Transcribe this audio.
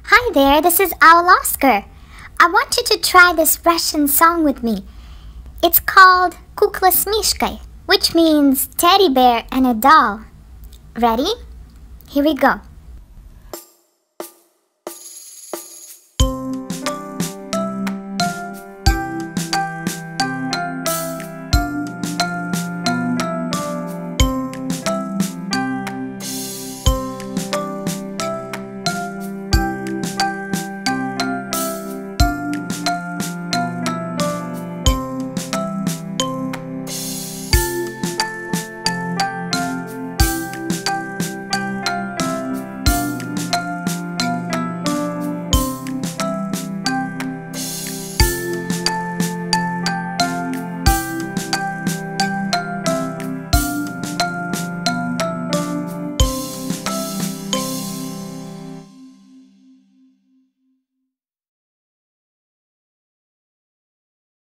Hi there, this is Owl Oscar. I want you to try this Russian song with me. It's called Kukla с Mishkoy, which means teddy bear and a doll. Ready? Here we go.